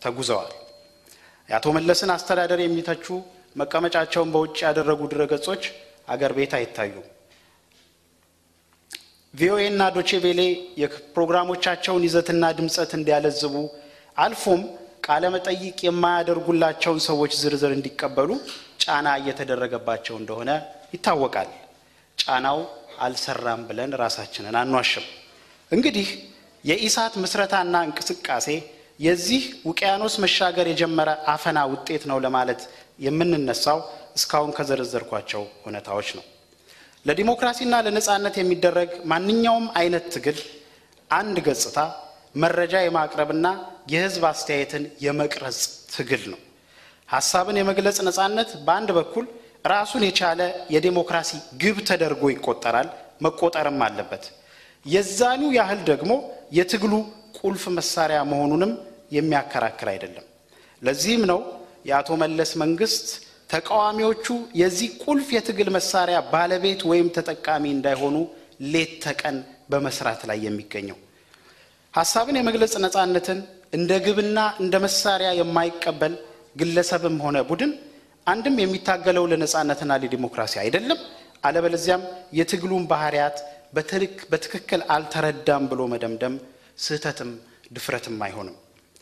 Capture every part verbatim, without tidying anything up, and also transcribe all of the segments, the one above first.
ተጉዘዋል። የአቶ መለስን አስተዳደር የሚተቹ መቀመጫቸውን በውጭ ያደረጉ ድረገጾች አገር ቤት አይታዩ። ቪኦኤ እና ዶቼ ቬሌ የፕሮግራሞቻቸውን ይዘትና ድምጸት እንዲያለዝቡ አልፎም ቃለ መጠይቅ የማያደርጉላቸውን ሰዎች ዝርዝር እንዲቀበሉ ጫና እየተደረገባቸው እንደሆነ ይታወቃል። ጫናው አልሰራም ብለን ራሳችንን አንዋሽም። እንግዲህ የኢሳት ምስረታና እንቅስቃሴ የዚህ ውቅያኖስ መሻገር የጀመረ አፈና ውጤት ነው ለማለት የምንነሳው እስካሁን ከዘረዘርኳቸው ሁኔታዎች ነው። ለዲሞክራሲና ለነጻነት የሚደረግ ማንኛውም አይነት ትግል አንድ ገጽታ መረጃ የማቅረብና የህዝብ አስተያየትን የመቅረጽ ትግል ነው። ሐሳብን የመግለጽ ነጻነት በአንድ በኩል ራሱን የቻለ የዲሞክራሲ ግብ ተደርጎ ይቆጠራል፣ መቆጠርም አለበት። የዛኑ ያህል ደግሞ የትግሉ ቁልፍ መሳሪያ መሆኑንም የሚያከራክር አይደለም። ለዚህም ነው የአቶ መለስ መንግስት ተቃዋሚዎቹ የዚህ ቁልፍ የትግል መሳሪያ ባለቤት ወይም ተጠቃሚ እንዳይሆኑ ሌት ተቀን በመስራት ላይ የሚገኘው። ሐሳብን የመግለጽ ነጻነትን እንደ ግብና እንደ መሳሪያ የማይቀበል ግለሰብም ሆነ ቡድን አንድም የሚታገለው ለነጻነትና ለዲሞክራሲ አይደለም፣ አለበለዚያም የትግሉን ባህሪያት በትክክል አልተረዳም ብሎ መደምደም ስህተትም ድፍረትም አይሆንም።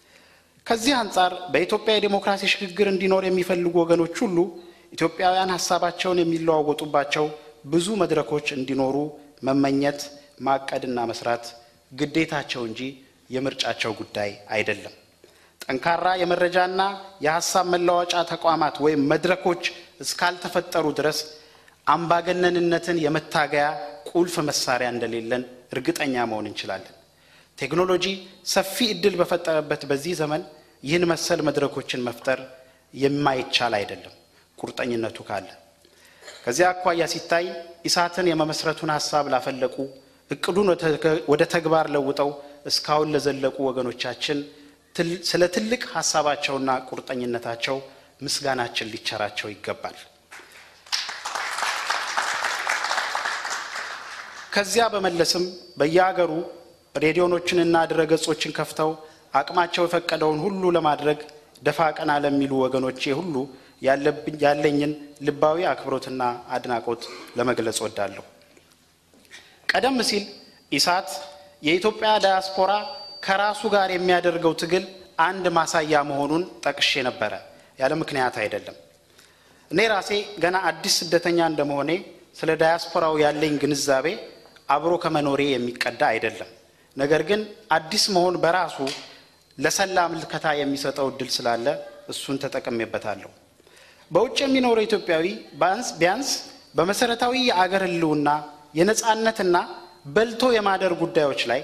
ከዚህ አንፃር በኢትዮጵያ የዲሞክራሲ ሽግግር እንዲኖር የሚፈልጉ ወገኖች ሁሉ ኢትዮጵያውያን ሐሳባቸውን የሚለዋወጡባቸው ብዙ መድረኮች እንዲኖሩ መመኘት፣ ማቀድና መስራት ግዴታቸው እንጂ የምርጫቸው ጉዳይ አይደለም። ጠንካራ የመረጃና የሐሳብ መለዋወጫ ተቋማት ወይም መድረኮች እስካልተፈጠሩ ድረስ አምባገነንነትን የመታገያ ቁልፍ መሳሪያ እንደሌለን እርግጠኛ መሆን እንችላለን። ቴክኖሎጂ ሰፊ እድል በፈጠረበት በዚህ ዘመን ይህን መሰል መድረኮችን መፍጠር የማይቻል አይደለም፣ ቁርጠኝነቱ ካለ። ከዚያ አኳያ ሲታይ ኢሳትን የመመስረቱን ሐሳብ ላፈለቁ እቅዱን ወደ ተግባር ለውጠው እስካሁን ለዘለቁ ወገኖቻችን ስለ ትልቅ ሐሳባቸውና ቁርጠኝነታቸው ምስጋናችን ሊቸራቸው ይገባል። ከዚያ በመለስም በየሀገሩ ሬዲዮኖችንና ድረገጾችን ከፍተው አቅማቸው የፈቀደውን ሁሉ ለማድረግ ደፋ ቀና ለሚሉ ወገኖቼ ሁሉ ያለኝን ልባዊ አክብሮትና አድናቆት ለመግለጽ ወዳለሁ። ቀደም ሲል ኢሳት የኢትዮጵያ ዳያስፖራ ከራሱ ጋር የሚያደርገው ትግል አንድ ማሳያ መሆኑን ጠቅሼ ነበር። ያለ ምክንያት አይደለም። እኔ ራሴ ገና አዲስ ስደተኛ እንደመሆኔ ስለ ዳያስፖራው ያለኝ ግንዛቤ አብሮ ከመኖሬ የሚቀዳ አይደለም። ነገር ግን አዲስ መሆን በራሱ ለሰላም ልከታ የሚሰጠው እድል ስላለ እሱን ተጠቅሜበታለሁ። በውጭ የሚኖረው ኢትዮጵያዊ ቢያንስ በመሰረታዊ የአገር ህልውና የነጻነትና በልቶ የማደር ጉዳዮች ላይ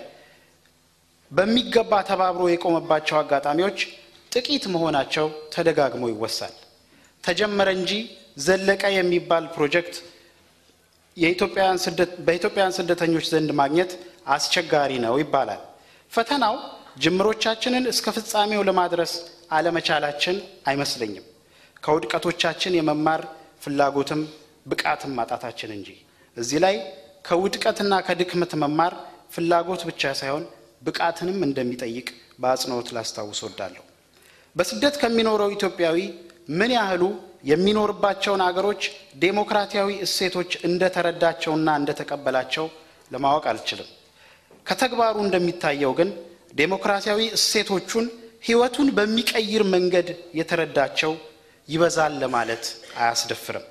በሚገባ ተባብሮ የቆመባቸው አጋጣሚዎች ጥቂት መሆናቸው ተደጋግሞ ይወሳል። ተጀመረ እንጂ ዘለቀ የሚባል ፕሮጀክት የኢትዮጵያን ስደት በኢትዮጵያን ስደተኞች ዘንድ ማግኘት አስቸጋሪ ነው ይባላል። ፈተናው ጅምሮቻችንን እስከ ፍጻሜው ለማድረስ አለመቻላችን አይመስለኝም፣ ከውድቀቶቻችን የመማር ፍላጎትም ብቃትም ማጣታችን እንጂ። እዚህ ላይ ከውድቀትና ከድክመት መማር ፍላጎት ብቻ ሳይሆን ብቃትንም እንደሚጠይቅ በአጽንኦት ላስታውስ ወዳለሁ። በስደት ከሚኖረው ኢትዮጵያዊ ምን ያህሉ የሚኖርባቸውን አገሮች ዴሞክራሲያዊ እሴቶች እንደተረዳቸውና እንደተቀበላቸው ለማወቅ አልችልም። ከተግባሩ እንደሚታየው ግን ዴሞክራሲያዊ እሴቶቹን ህይወቱን በሚቀይር መንገድ የተረዳቸው ይበዛል ለማለት አያስደፍርም።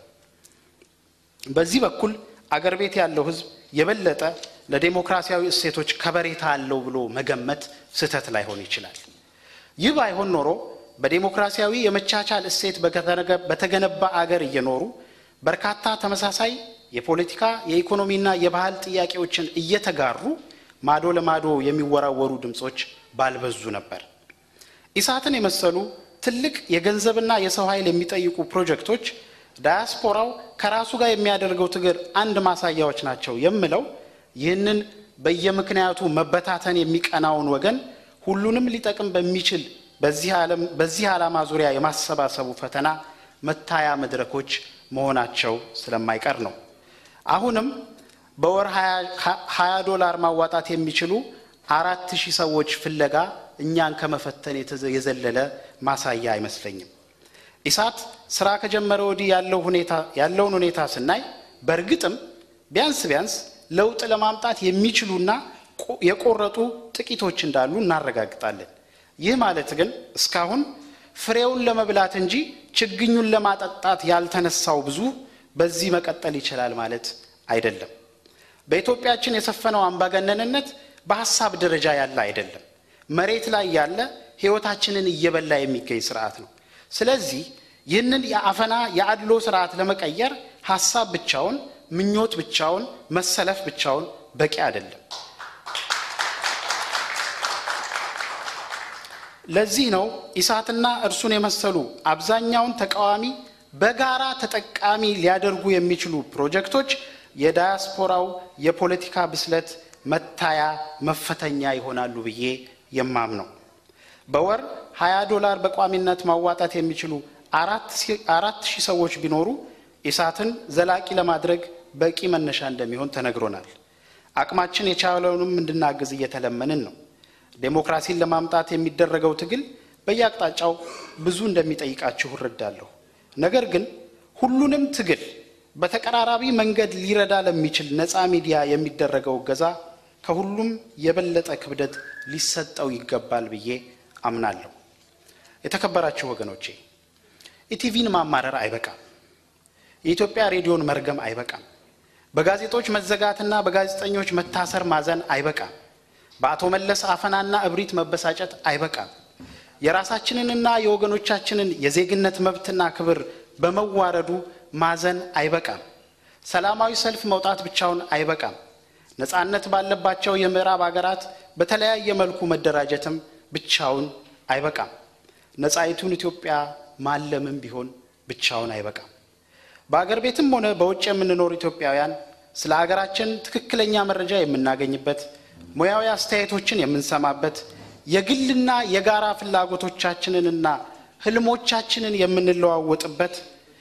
በዚህ በኩል አገር ቤት ያለው ህዝብ የበለጠ ለዲሞክራሲያዊ እሴቶች ከበሬታ አለው ብሎ መገመት ስህተት ላይሆን ይችላል። ይህ ባይሆን ኖሮ በዲሞክራሲያዊ የመቻቻል እሴት በተገነባ አገር እየኖሩ በርካታ ተመሳሳይ የፖለቲካ የኢኮኖሚና የባህል ጥያቄዎችን እየተጋሩ ማዶ ለማዶ የሚወራወሩ ድምጾች ባልበዙ ነበር። ኢሳትን የመሰሉ ትልቅ የገንዘብና የሰው ኃይል የሚጠይቁ ፕሮጀክቶች ዳያስፖራው ከራሱ ጋር የሚያደርገው ትግር አንድ ማሳያዎች ናቸው የምለው ይህንን በየምክንያቱ መበታተን የሚቀናውን ወገን ሁሉንም ሊጠቅም በሚችል በዚህ ዓለም በዚህ ዓላማ ዙሪያ የማሰባሰቡ ፈተና መታያ መድረኮች መሆናቸው ስለማይቀር ነው። አሁንም በወር ሃያ ዶላር ማዋጣት የሚችሉ አራት ሺህ ሰዎች ፍለጋ እኛን ከመፈተን የዘለለ ማሳያ አይመስለኝም። ኢሳት ስራ ከጀመረ ወዲህ ያለው ሁኔታ ያለውን ሁኔታ ስናይ በርግጥም ቢያንስ ቢያንስ ለውጥ ለማምጣት የሚችሉና የቆረጡ ጥቂቶች እንዳሉ እናረጋግጣለን። ይህ ማለት ግን እስካሁን ፍሬውን ለመብላት እንጂ ችግኙን ለማጠጣት ያልተነሳው ብዙ በዚህ መቀጠል ይችላል ማለት አይደለም። በኢትዮጵያችን የሰፈነው አምባገነንነት በሐሳብ ደረጃ ያለ አይደለም፣ መሬት ላይ ያለ ህይወታችንን እየበላ የሚገኝ ስርዓት ነው። ስለዚህ ይህንን የአፈና የአድሎ ስርዓት ለመቀየር ሐሳብ ብቻውን ምኞት ብቻውን መሰለፍ ብቻውን በቂ አይደለም። ለዚህ ነው ኢሳትና እርሱን የመሰሉ አብዛኛውን ተቃዋሚ በጋራ ተጠቃሚ ሊያደርጉ የሚችሉ ፕሮጀክቶች የዳያስፖራው የፖለቲካ ብስለት መታያ መፈተኛ ይሆናሉ ብዬ የማምነው። በወር ሃያ ዶላር በቋሚነት ማዋጣት የሚችሉ አራት ሺህ ሰዎች ቢኖሩ ኢሳትን ዘላቂ ለማድረግ በቂ መነሻ እንደሚሆን ተነግሮናል። አቅማችን የቻለውንም እንድናግዝ እየተለመንን ነው። ዴሞክራሲን ለማምጣት የሚደረገው ትግል በየአቅጣጫው ብዙ እንደሚጠይቃችሁ እረዳለሁ። ነገር ግን ሁሉንም ትግል በተቀራራቢ መንገድ ሊረዳ ለሚችል ነፃ ሚዲያ የሚደረገው ገዛ ከሁሉም የበለጠ ክብደት ሊሰጠው ይገባል ብዬ አምናለሁ። የተከበራችሁ ወገኖቼ ኢቲቪን ማማረር አይበቃም። የኢትዮጵያ ሬዲዮን መርገም አይበቃም። በጋዜጦች መዘጋትና በጋዜጠኞች መታሰር ማዘን አይበቃም። በአቶ መለስ አፈናና እብሪት መበሳጨት አይበቃም። የራሳችንንና የወገኖቻችንን የዜግነት መብትና ክብር በመዋረዱ ማዘን አይበቃም። ሰላማዊ ሰልፍ መውጣት ብቻውን አይበቃም። ነፃነት ባለባቸው የምዕራብ ሀገራት በተለያየ መልኩ መደራጀትም ብቻውን አይበቃም። ነፃይቱን ኢትዮጵያ ማለምም ቢሆን ብቻውን አይበቃም። በአገር ቤትም ሆነ በውጭ የምንኖር ኢትዮጵያውያን ስለ ሀገራችን ትክክለኛ መረጃ የምናገኝበት፣ ሙያዊ አስተያየቶችን የምንሰማበት፣ የግልና የጋራ ፍላጎቶቻችንንና ህልሞቻችንን የምንለዋወጥበት፣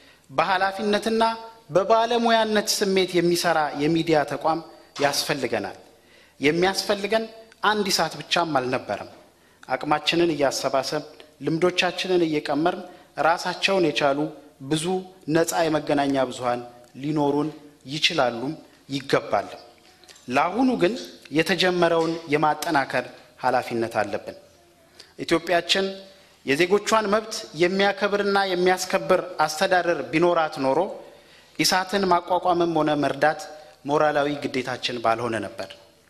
በኃላፊነትና በባለሙያነት ስሜት የሚሰራ የሚዲያ ተቋም ያስፈልገናል። የሚያስፈልገን አንድ ኢሳት ብቻም አልነበረም። አቅማችንን እያሰባሰብ ልምዶቻችንን እየቀመርን ራሳቸውን የቻሉ ብዙ ነፃ የመገናኛ ብዙሃን ሊኖሩን ይችላሉም ይገባል። ለአሁኑ ግን የተጀመረውን የማጠናከር ኃላፊነት አለብን። ኢትዮጵያችን የዜጎቿን መብት የሚያከብርና የሚያስከብር አስተዳደር ቢኖራት ኖሮ ኢሳትን ማቋቋምም ሆነ መርዳት ሞራላዊ ግዴታችን ባልሆነ ነበር።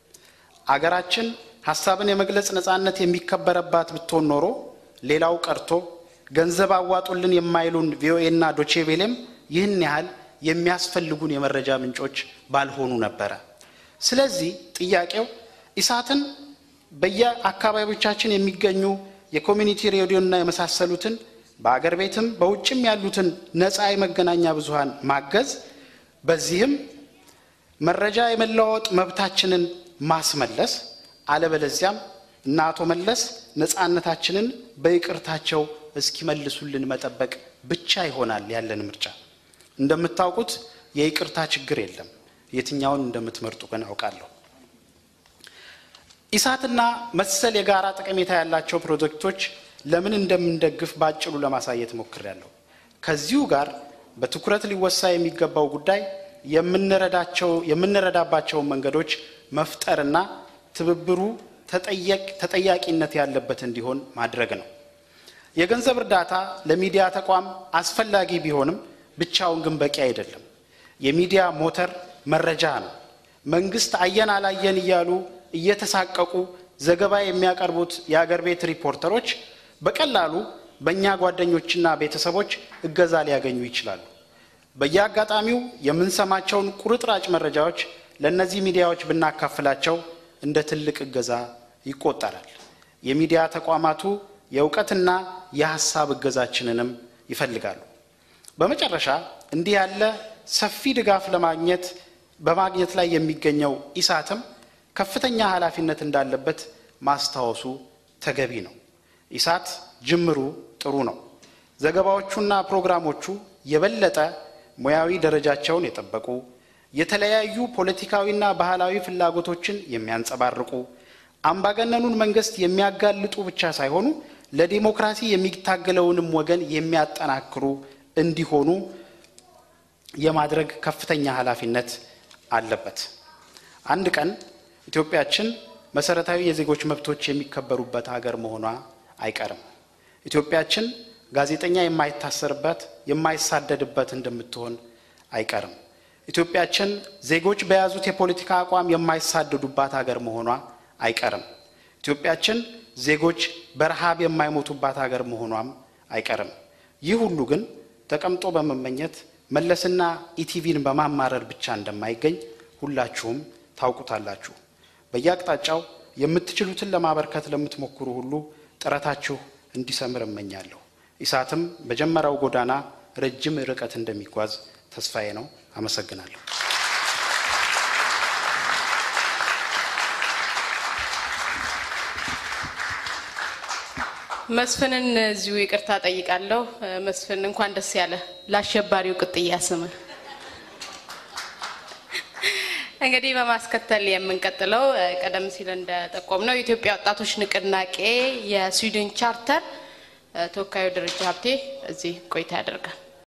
አገራችን ሐሳብን የመግለጽ ነፃነት የሚከበረባት ብትሆን ኖሮ ሌላው ቀርቶ ገንዘብ አዋጡልን የማይሉን ቪኦኤና ዶቼቬሌም ይህን ያህል የሚያስፈልጉን የመረጃ ምንጮች ባልሆኑ ነበር። ስለዚህ ጥያቄው ኢሳትን በየአካባቢዎቻችን የሚገኙ የኮሚኒቲ ሬዲዮና የመሳሰሉትን በአገር ቤትም በውጭም ያሉትን ነፃ የመገናኛ ብዙሃን ማገዝ፣ በዚህም መረጃ የመለዋወጥ መብታችንን ማስመለስ፣ አለበለዚያም እና አቶ መለስ ነፃነታችንን በይቅርታቸው እስኪመልሱልን መጠበቅ ብቻ ይሆናል ያለን ምርጫ። እንደምታውቁት የይቅርታ ችግር የለም። የትኛውን እንደምትመርጡ ግን አውቃለሁ። ኢሳትና መሰል የጋራ ጠቀሜታ ያላቸው ፕሮጀክቶች ለምን እንደምንደግፍ ባጭሩ ለማሳየት ሞክሬያለሁ። ከዚሁ ጋር በትኩረት ሊወሳ የሚገባው ጉዳይ የምንረዳቸው የምንረዳባቸው መንገዶች መፍጠርና ትብብሩ ተጠያቂ ተጠያቂነት ያለበት እንዲሆን ማድረግ ነው። የገንዘብ እርዳታ ለሚዲያ ተቋም አስፈላጊ ቢሆንም ብቻውን ግን በቂ አይደለም። የሚዲያ ሞተር መረጃ ነው። መንግስት አየን አላየን እያሉ እየተሳቀቁ ዘገባ የሚያቀርቡት የአገር ቤት ሪፖርተሮች በቀላሉ በእኛ ጓደኞችና ቤተሰቦች እገዛ ሊያገኙ ይችላሉ። በየአጋጣሚው የምንሰማቸውን ቁርጥራጭ መረጃዎች ለነዚህ ሚዲያዎች ብናካፍላቸው እንደ ትልቅ እገዛ ይቆጠራል። የሚዲያ ተቋማቱ የእውቀትና የሐሳብ እገዛችንንም ይፈልጋሉ። በመጨረሻ እንዲህ ያለ ሰፊ ድጋፍ ለማግኘት በማግኘት ላይ የሚገኘው ኢሳትም ከፍተኛ ኃላፊነት እንዳለበት ማስታወሱ ተገቢ ነው። ኢሳት ጅምሩ ጥሩ ነው። ዘገባዎቹና ፕሮግራሞቹ የበለጠ ሙያዊ ደረጃቸውን የጠበቁ፣ የተለያዩ ፖለቲካዊና ባህላዊ ፍላጎቶችን የሚያንጸባርቁ፣ አምባገነኑን መንግስት የሚያጋልጡ ብቻ ሳይሆኑ ለዲሞክራሲ የሚታገለውንም ወገን የሚያጠናክሩ እንዲሆኑ የማድረግ ከፍተኛ ኃላፊነት አለበት። አንድ ቀን ኢትዮጵያችን መሰረታዊ የዜጎች መብቶች የሚከበሩበት ሀገር መሆኗ አይቀርም። ኢትዮጵያችን ጋዜጠኛ የማይታሰርበት የማይሳደድበት እንደምትሆን አይቀርም። ኢትዮጵያችን ዜጎች በያዙት የፖለቲካ አቋም የማይሳደዱባት ሀገር መሆኗ አይቀርም። ኢትዮጵያችን ዜጎች በረሃብ የማይሞቱባት ሀገር መሆኗም አይቀርም። ይህ ሁሉ ግን ተቀምጦ በመመኘት መለስና ኢቲቪን በማማረር ብቻ እንደማይገኝ ሁላችሁም ታውቁታላችሁ። በየአቅጣጫው የምትችሉትን ለማበርከት ለምትሞክሩ ሁሉ ጥረታችሁ እንዲሰምር እመኛለሁ። ኢሳትም በጀመረው ጎዳና ረጅም ርቀት እንደሚጓዝ ተስፋዬ ነው። አመሰግናለሁ። መስፍንን እዚሁ ይቅርታ ጠይቃለሁ። መስፍን እንኳን ደስ ያለ ለአሸባሪው ቅጥያ ስም። እንግዲህ በማስከተል የምንቀጥለው ቀደም ሲል እንደጠቆምነው የኢትዮጵያ ወጣቶች ንቅናቄ የስዊድን ቻርተር ተወካዩ ደረጃ ሀብቴ እዚህ ቆይታ ያደርጋል።